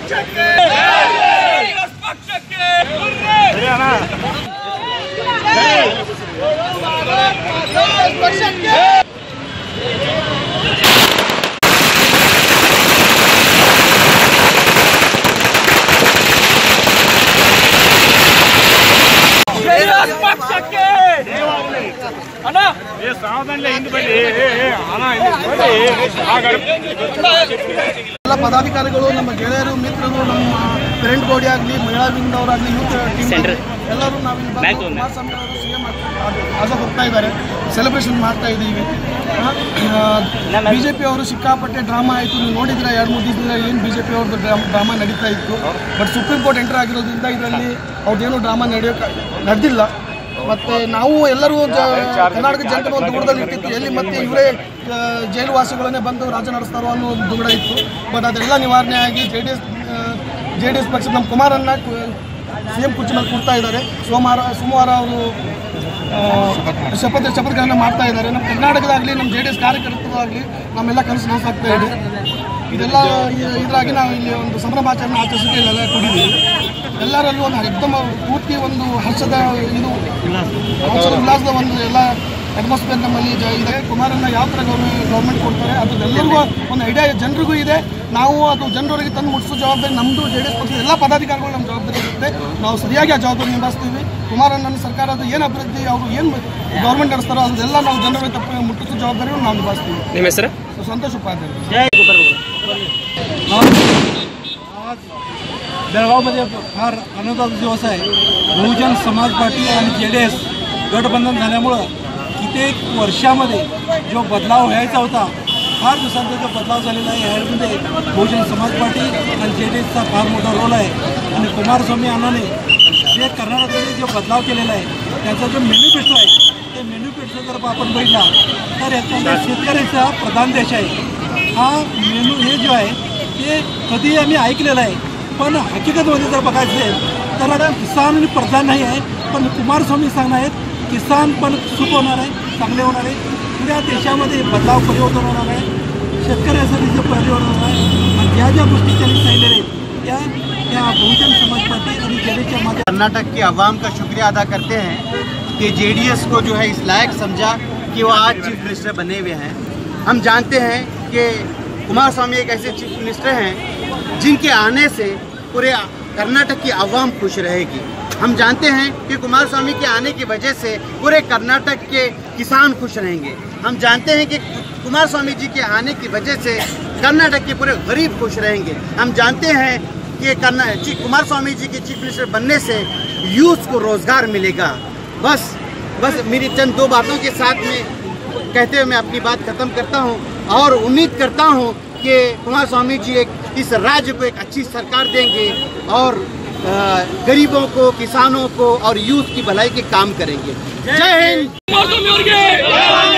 ಪದಾಧಿಕಾರಿಗಳು, ನಮ್ಮ ಗೆಳೆಯರು, ಮಿತ್ರರು, ನಮ್ಮ ಫ್ರೆಂಡ್ ಗೋಡಿ ಆಗಲಿ, ಮಹಿಳಾ ವಿಂಗ್ನವರಾಗಲಿ, ಯೂತ್ ಟೀಮ್ ಎಲ್ಲರೂ ನಾವಿಲ್ಲಿ ಕುಮಾರಸ್ವಾಮಿ ಅವರು ಸಿಎಂ ಆಗ ಹೋಗ್ತಾ ಇದ್ದಾರೆ, ಸೆಲೆಬ್ರೇಷನ್ ಮಾಡ್ತಾ ಇದ್ದೀವಿ. ಬಿಜೆಪಿ ಅವರು ಸಿಕ್ಕಾಪಟ್ಟೆ ಡ್ರಾಮಾ ಆಯಿತು. ನೀವು ನೋಡಿದ್ರೆ 2-3 ದಿವಸದಿಂದ ಏನು ಬಿಜೆಪಿ ಅವ್ರದ್ದು ಡ್ರಾಮಾ ನಡೀತಾ ಇತ್ತು. ಬಟ್ ಸುಪ್ರೀಂ ಕೋರ್ಟ್ ಎಂಟರ್ ಆಗಿರೋದ್ರಿಂದ ಇದರಲ್ಲಿ ಅವ್ರದ್ದೇನು ಡ್ರಾಮಾ ನಡೆದಿಲ್ಲ. ಮತ್ತು ನಾವು ಎಲ್ಲರೂ ಕರ್ನಾಟಕ ಜನತೆ ಒಂದು ದುಗುಡದಲ್ಲಿ ಇರ್ತಿತ್ತು, ಎಲ್ಲಿ ಮತ್ತೆ ಇವರೇ ಜೈಲು ವಾಸಿಗಳನ್ನೇ ಬಂದು ರಾಜ್ಯ ನಡೆಸ್ತಾರೋ ಅನ್ನೋ ಒಂದು ದುಗುಡ ಇತ್ತು. ಬಟ್ ಅದೆಲ್ಲ ನಿವಾರಣೆ ಆಗಿ ಜೆ ಡಿ ಎಸ್ ಪಕ್ಷದ ನಮ್ಮ ಕುಮಾರನ್ನ ಸಿಎಂ ಕುರ್ಚಿ ಮೇಲೆ ಕೂರ್ತಾ ಇದ್ದಾರೆ. ಸೋಮವಾರ ಅವರು ಶಪಥಗಳನ್ನು ಮಾಡ್ತಾ ಇದ್ದಾರೆ. ನಮ್ಮ ಕರ್ನಾಟಕದಾಗಲಿ, ನಮ್ಮ ಜೆ ಡಿ ಎಸ್ ಕಾರ್ಯಕರ್ತರಾಗಲಿ ನಮ್ಮೆಲ್ಲ ಕನಸು ನಾಸಾಗ್ತಾ ಇದೆ. ಇದೆಲ್ಲ ಇದರಾಗಿ ನಾವು ಇಲ್ಲಿ ಒಂದು ಸಂಭ್ರಮಾಚರಣೆ ಆಚರಿಸಿದ್ರೆ ಇಲ್ಲೆಲ್ಲ ಕೊಟ್ಟಿದ್ದೀವಿ. ಎಲ್ಲರಲ್ಲೂ ಒಂದು ಎಕ್ದಮ್ ಪೂರ್ತಿ ಒಂದು ಹರ್ಷದ ಉಲ್ಲಾಸದ ಒಂದು ಎಲ್ಲ ಅಟ್ಮಾಸ್ಫಿಯರ್ ನಮ್ಮಲ್ಲಿ ಇದೆ. ಕುಮಾರನ್ನ ಯಾವ ಥರ ಗೌರ್ಮೆಂಟ್ ಕೊಡ್ತಾರೆ ಅದೆಲ್ಲರಿಗೂ ಒಂದು ಐಡಿಯಾ ಜನರಿಗೂ ಇದೆ. ನಾವು ಅದು ಜನರವರಿಗೆ ತಂದು ಮುಟ್ಟಿಸೋ ಜವಾಬ್ದಾರಿ ನಮ್ಮದು. ಜೆ ಡಿ ಎಸ್ ಪಕ್ಷದ ಎಲ್ಲ ಪದಾಧಿಕಾರಿಗಳು ನಮ್ಮ ಜವಾಬ್ದಾರಿ ಇರುತ್ತೆ. ನಾವು ಸರಿಯಾಗಿ ಆ ಜವಾಬ್ದಾರಿ ನಿಭಾಯಿಸ್ತೀವಿ. ಕುಮಾರಣ್ಣನ ಸರ್ಕಾರದ ಏನು ಅಭಿವೃದ್ಧಿ, ಅವರು ಏನು ಗೌರ್ಮೆಂಟ್ ನಡೆಸ್ತಾರೋ ಅದೆಲ್ಲ ನಾವು ಜನರಿಗೆ ಮುಟ್ಟಿಸೋ ಜವಾಬ್ದಾರಿಯನ್ನು ನಾವು ನಿಭಾಯಿಸ್ತೀವಿ. ನಿಮ್ಮ ಹೆಸರು? संतोष उपाध्याय. बेळगावमध्ये फार आनंदाचा दिवस आहे. बहुजन समाज पार्टी आणि JDS गठबंधन झाल्यामुळं कित्येक वर्षामध्ये जो बदलाव व्हायचा होता, फार दिवसांचा जो बदलाव झालेला आहे. ह्यामध्ये बहुजन समाज पार्टी आणि JDSचा फार मोठा रोल आहे. आणि कुमारस्वामी अण्णांनी जे कर्नाटकमध्ये जो बदलाव केलेला आहे त्याचा जो मॅनिफेस्टो आहे, ते मॅनिफेस्टो जर आपण बघितला तर याच्यामध्ये शेतकऱ्याचा प्रधान देश आहे. हा मेनू हे जो आहे ते कधी आम्ही ऐकलेलं आहे, पण हकीकतमध्ये जर बघायचं असेल तर आता किसान आणि प्रधान नाही आहे, पण कुमारस्वामी सांगणार आहेत किसान पण सुख होणार आहे, चांगले होणार आहे. पुऱ्या देशामध्ये बदलाव परिवर्तन होणार आहे, शेतकऱ्यासाठी जे परिवर्तन होणार आहे. आणि ज्या ज्या गोष्टी त्यांनी सांगितलेल्या आहेत त्या बहुजन समाज पार्टी आणि JDSच्या माध्यमातून कर्नाटक की आवाम का शुक्रिया अदा करते हैं कि JDS को जो है इस लायक समझा कि वो आज चीफ मिनिस्टर बने हुए हैं। हम जानते हैं कि कुमारस्वामी एक ऐसे चीफ मिनिस्टर हैं जिनके आने से पूरे कर्नाटक की आवाम खुश रहेगी। हम जानते हैं कि कुमारस्वामी के आने की वजह से पूरे कर्नाटक के किसान खुश रहेंगे। हम जानते हैं कि कुमारस्वामी जी के आने की वजह से कर्नाटक के पूरे गरीब खुश रहेंगे। हम जानते हैं कि कुमारस्वामी जी के चीफ मिनिस्टर बनने से यूथ को रोज़गार मिलेगा। बस मेरी चंद 2 बातों के साथ में कहते हुए मैं अपनी बात ख़त्म करता हूं और उम्मीद करता हूं कि कुमारस्वामी जी इस राज्य को एक अच्छी सरकार देंगे और गरीबों को, किसानों को और यूथ की भलाई के काम करेंगे। जय हिंद।